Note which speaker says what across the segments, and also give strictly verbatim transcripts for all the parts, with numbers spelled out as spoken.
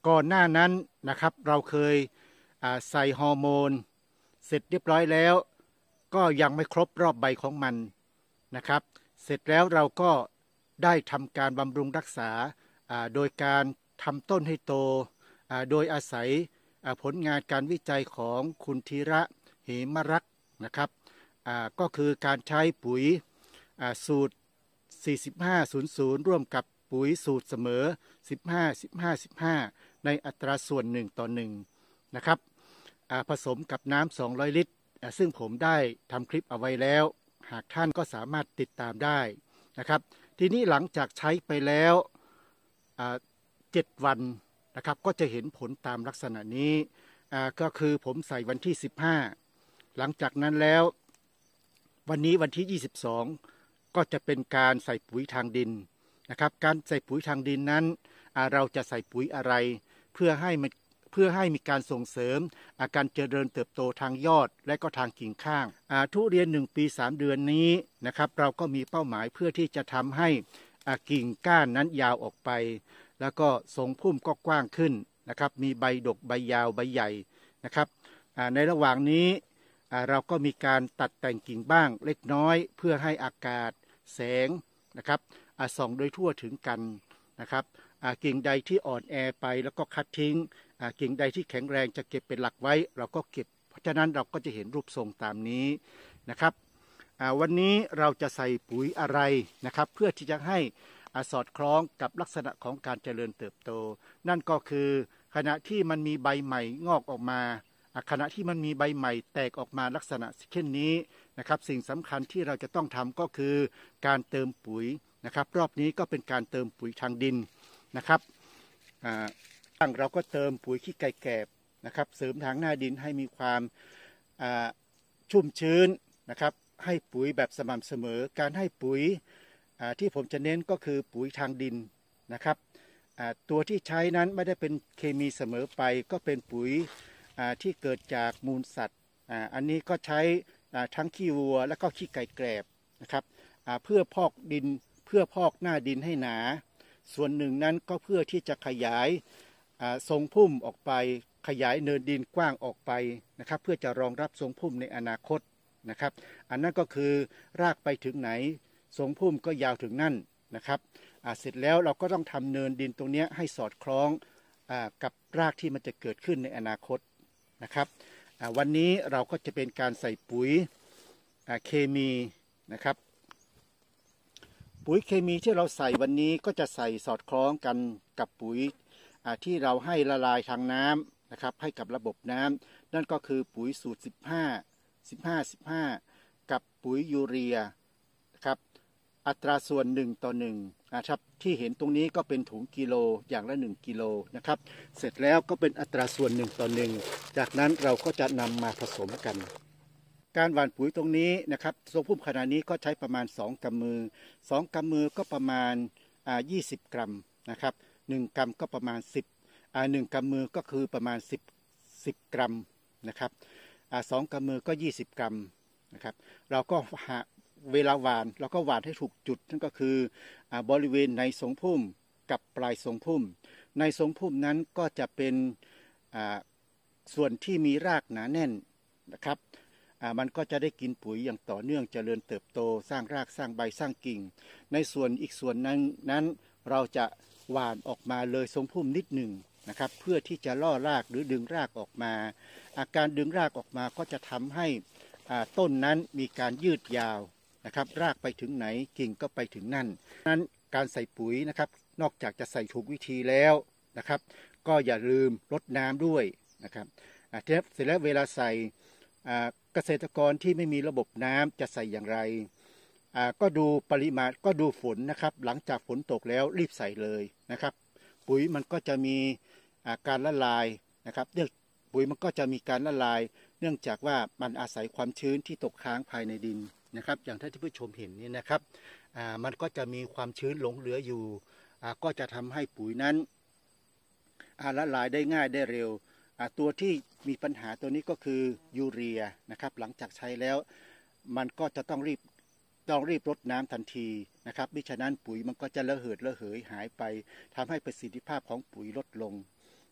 Speaker 1: ก่อนหน้านั้นนะครับเราเคยใส่ฮอร์โมนเสร็จเรียบร้อยแล้วก็ยังไม่ครบรอบใบของมันนะครับเสร็จแล้วเราก็ได้ทำการบำรุงรักษาโดยการทำต้นให้โตโดยอาศัยผลงานการวิจัยของคุณธีระเหมรักษ์นะครับก็คือการใช้ปุ๋ยสูตรสี่สิบห้า ศูนย์ ศูนย์ร่วมกับปุ๋ยสูตรเสมอสิบห้า สิบห้า สิบห้าในอัตราส่วนหนึ่งต่อหนึ่งนะครับผสมกับน้ำสองร้อยลิตรซึ่งผมได้ทำคลิปเอาไว้แล้วหากท่านก็สามารถติดตามได้นะครับทีนี้หลังจากใช้ไปแล้วเจ็ดวันนะครับก็จะเห็นผลตามลักษณะนี้ก็คือผมใส่วันที่สิบห้าหลังจากนั้นแล้ววันนี้วันที่ยี่สิบสองก็จะเป็นการใส่ปุ๋ยทางดินนะครับการใส่ปุ๋ยทางดินนั้นเราจะใส่ปุ๋ยอะไรเพื่อให้มันเพื่อให้มีการส่งเสริมอาการเจริญเติบโตทางยอดและก็ทางกิ่งข้างทุเรียนหนึ่งปีสามเดือนนี้นะครับเราก็มีเป้าหมายเพื่อที่จะทำให้กิ่งก้านนั้นยาวออกไปแล้วก็ทรงพุ่มก็กว้างขึ้นนะครับมีใบดกใบยาวใบใหญ่นะครับในระหว่างนี้เราก็มีการตัดแต่งกิ่งบ้างเล็กน้อยเพื่อให้อากาศแสงนะครับส่องโดยทั่วถึงกันนะครับกิ่งใดที่อ่อนแอไปแล้วก็คัดทิ้งกิ่งใดที่แข็งแรงจะเก็บเป็นหลักไว้เราก็เก็บเพราะฉะนั้นเราก็จะเห็นรูปทรงตามนี้นะครับวันนี้เราจะใส่ปุ๋ยอะไรนะครับเพื่อที่จะให้สอดคล้องกับลักษณะของการเจริญเติบโตนั่นก็คือขณะที่มันมีใบใหม่งอกออกมาขณะที่มันมีใบใหม่แตกออกมาลักษณะเช่นนี้นะครับสิ่งสำคัญที่เราจะต้องทำก็คือการเติมปุ๋ยนะครับรอบนี้ก็เป็นการเติมปุ๋ยทางดินนะครับตั้งเราก็เติมปุ๋ยขี้ไก่แกบนะครับเสริมทางหน้าดินให้มีความชุ่มชื้นนะครับให้ปุ๋ยแบบสม่ำเสมอการให้ปุ๋ยที่ผมจะเน้นก็คือปุ๋ยทางดินนะครับตัวที่ใช้นั้นไม่ได้เป็นเคมีเสมอไปก็เป็นปุ๋ยที่เกิดจากมูลสัตว์อันนี้ก็ใช้ทั้งขี้วัวและก็ขี้ไก่แกบนะครับเพื่อพอกดินเพื่อพอกหน้าดินให้หนาส่วนหนึ่งนั้นก็เพื่อที่จะขยายทรงพุ่มออกไปขยายเนินดินกว้างออกไปนะครับเพื่อจะรองรับทรงพุ่มในอนาคตนะครับอันนั้นก็คือรากไปถึงไหนทรงพุ่มก็ยาวถึงนั่นนะครับเสร็จแล้วเราก็ต้องทำเนินดินตรงนี้ให้สอดคล้องกับรากที่มันจะเกิดขึ้นในอนาคตนะครับวันนี้เราก็จะเป็นการใส่ปุ๋ยเคมีนะครับปุ๋ยเคมีที่เราใส่วันนี้ก็จะใส่สอดคล้องกันกับปุ๋ยที่เราให้ละลายทางน้ำนะครับให้กับระบบน้ำนั่นก็คือปุ๋ยสูตรสิบห้า สิบห้า สิบห้ากับปุ๋ยยูเรียครับอัตราส่วนหนึ่งต่อหนึ่งนะครับที่เห็นตรงนี้ก็เป็นถุงกิโลอย่างละหนึ่งกิโลนะครับเสร็จแล้วก็เป็นอัตราส่วนหนึ่งต่อหนึ่งจากนั้นเราก็จะนำมาผสมกันการหว่านปุ๋ยตรงนี้นะครับทรงพุ่มขนาดนี้ก็ใช้ประมาณสองกำมือสองกำมือก็ประมาณยี่สิบกรัมนะครับหนึ่งกำก็ประมาณสิบอ่าหนึ่งกำมือก็คือประมาณสิบ สิบกรัมนะครับอ่าสองกำมือก็ยี่สิบกรัมนะครับเราก็หาเวลาหว่านเราก็หว่านให้ถูกจุดนั่นก็คืออ่าบริเวณในทรงพุ่มกับปลายทรงพุ่มในทรงพุ่มนั้นก็จะเป็นอ่าส่วนที่มีรากหนาแน่นนะครับมันก็จะได้กินปุ๋ยอย่างต่อเนื่องเจริญเติบโตสร้างรากสร้างใบสร้างกิ่งในส่วนอีกส่วนนั้นนั้นเราจะหว่านออกมาเลยทรงพุ่มนิดหนึ่งนะครับเพื่อที่จะล่อรากหรือดึงรากออกมาอาการดึงรากออกมาก็จะทำให้ต้นนั้นมีการยืดยาวนะครับรากไปถึงไหนกิ่งก็ไปถึงนั่นนั้นการใส่ปุ๋ยนะครับนอกจากจะใส่ถูกวิธีแล้วนะครับก็อย่าลืมรดน้ำด้วยนะครับเสร็จแล้วเวลาใส่เกษตรกรที่ไม่มีระบบน้ำจะใส่อย่างไรก็ดูปริมาณก็ดูฝนนะครับหลังจากฝนตกแล้วรีบใส่เลยนะครับปุ๋ยมันก็จะมีการละลายนะครับเนื่องปุ๋ยมันก็จะมีการละลายเนื่องจากว่ามันอาศัยความชื้นที่ตกค้างภายในดินนะครับอย่างที่ท่านผู้ชมเห็นนี่นะครับมันก็จะมีความชื้นหลงเหลืออยู่ก็จะทำให้ปุ๋ยนั้นละลายได้ง่ายได้เร็วตัวที่มีปัญหาตัวนี้ก็คือยูเรียนะครับหลังจากใช้แล้วมันก็จะต้องรีบต้องรีบรดน้ำทันทีนะครับมิฉะนั้นปุ๋ยมันก็จะระเหิดระเหยหายไปทำให้ประสิทธิภาพของปุ๋ยลดลง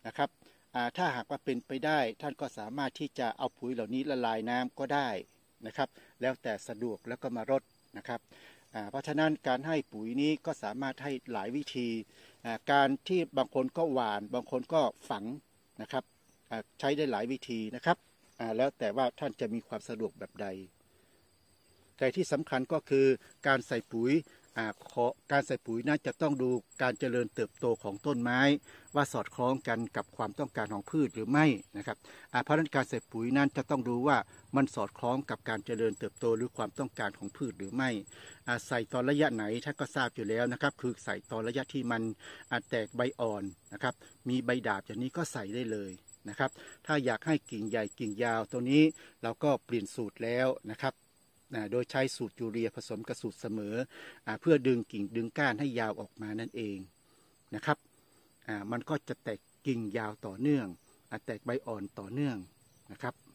Speaker 1: นะครับถ้าหากว่าเป็นไปได้ท่านก็สามารถที่จะเอาปุ๋ยเหล่านี้ละลายน้ำก็ได้นะครับแล้วแต่สะดวกแล้วก็มารดนะครับเพราะฉะนั้นการให้ปุ๋ยนี้ก็สามารถให้หลายวิธีการที่บางคนก็หว่านบางคนก็ฝังนะครับใช้ได้หลายวิธีนะครับแล้วแต่ว่าท่านจะมีความสะดวกแบบใดแต่ที่สำคัญก็คือการใส่ปุ๋ยการใส่ปุ๋ยนั้นจะต้องดูการเจริญเติบโตของต้นไม้ว่าสอดคล้องกันกับความต้องการของพืชหรือไม่นะครับเพราะฉะนั้นการใส่ปุ๋ยนั้นจะต้องดูว่ามันสอดคล้องกับการเจริญเติบโตหรือความต้องการของพืชหรือไม่ใส่ตอนระยะไหนท่านก็ทราบอยู่แล้วนะครับคือใส่ตอนระยะที่มันแตกใบอ่อนนะครับมีใบดาบอย่างนี้ก็ใส่ได้เลยนะครับถ้าอยากให้กิ่งใหญ่กิ่งยาวตัวนี้เราก็เปลี่ยนสูตรแล้วนะครับโดยใช้สูตรยูเรียผสมกับสูตรเสมอเพื่อดึงกิ่งดึงก้านให้ยาวออกมานั่นเองนะครับมันก็จะแตกกิ่งยาวต่อเนื่องแตกใบอ่อนต่อเนื่องนะครับ